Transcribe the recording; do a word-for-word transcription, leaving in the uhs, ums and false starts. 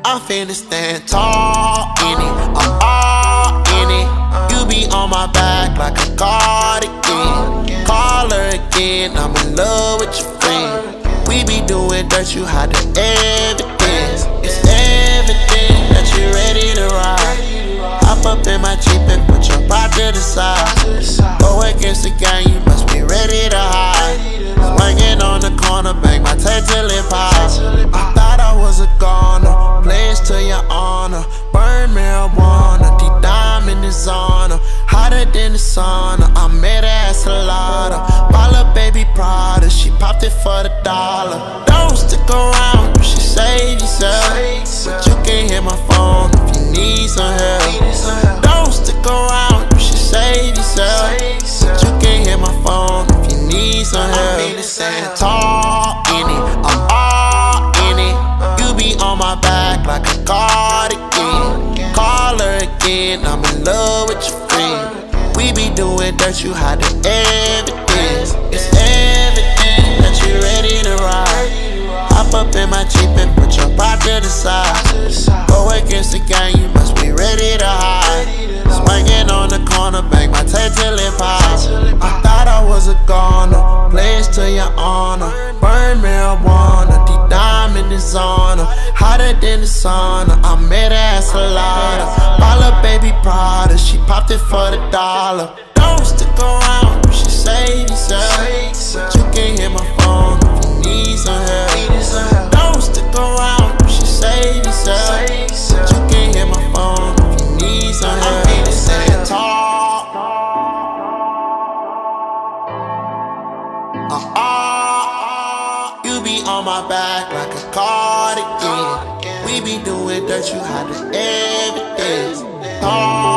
I'm finna stand tall in it, I'm all in it. You be on my back like a cardigan. Call her again, I'm in love with your friend. We be doing dirt, you hide the evidence. It's evident that you ready to ride. Hop up in my Jeep and put your pride to the side. Go against the gang, you must be ready to hide. Swinging on the corner, bang my tape till it pops. I thought I was a goner, pledge to your honor. Burn marijuana, deep diamond is on her. Hotter than the sauna, I met her at Salada. Baller baby Prada, she popped it for the dollar. Don't stick around, you should save yourself. But you can hit my phone if you need some help. Don't stick around, you should save yourself. But you can hit my phone if you need some help. I'm finna stand tall in it, I'm all in it. You be on my back like a cardigan. Call her again, I'm in love with your friend. We be doing dirt, you hide the evidence. It's evident that you ready to ride. Hop up in my Jeep and put your pride to the side. Go against the gang, you must be ready to hide. Swinging on the corner, bang my tape till it pops. I thought I was a goner, pledge to your honor. Burn marijuana, deep diamond is on her. Hotter than the sauna, I met her at Salada. Baller baby Prada, she popped it for the dollar. Don't stick around, you should save yourself. But you can hit my phone if you need some help. Don't stick around, you should save yourself. But you can hit my phone if you need some help. I'm finna stand tall. Uh uh, you be on my back like a cardigan. We be doing dirt, you hide the evidence. Oh.